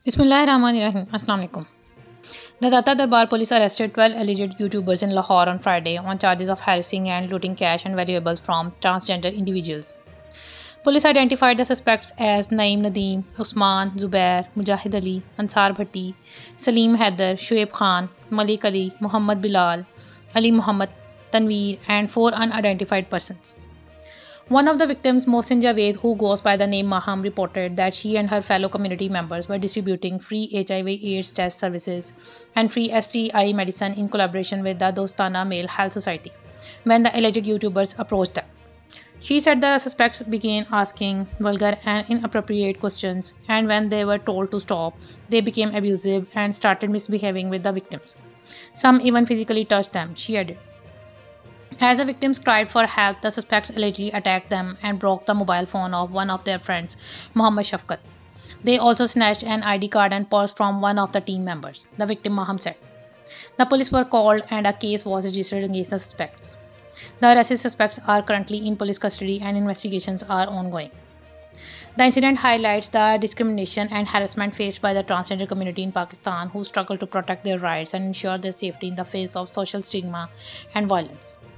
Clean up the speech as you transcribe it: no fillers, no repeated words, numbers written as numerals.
Bismillahirrahmanirrahim. Assalamu alaikum. The Tata Darbar police arrested 12 alleged YouTubers in Lahore on Friday on charges of harassing and looting cash and valuables from transgender individuals. Police identified the suspects as Naeem Nadeem, Usman, Zubair, Mujahid Ali, Ansar Bhatti, Salim Haider, Shoaib Khan, Malik Ali, Muhammad Bilal, Ali Muhammad, Tanveer, and four unidentified persons. One of the victims, Mohsin Javed, who goes by the name Maham, reported that she and her fellow community members were distributing free HIV/AIDS test services and free STI medicine in collaboration with the Dostana Male Health Society when the alleged YouTubers approached them. She said the suspects began asking vulgar and inappropriate questions, and when they were told to stop, they became abusive and started misbehaving with the victims. Some even physically touched them, she added. As the victims cried for help, the suspects allegedly attacked them and broke the mobile phone of one of their friends, Muhammad Shafkat. They also snatched an ID card and purse from one of the team members, the victim Maham said. The police were called and a case was registered against the suspects. The arrested suspects are currently in police custody and investigations are ongoing. The incident highlights the discrimination and harassment faced by the transgender community in Pakistan, who struggle to protect their rights and ensure their safety in the face of social stigma and violence.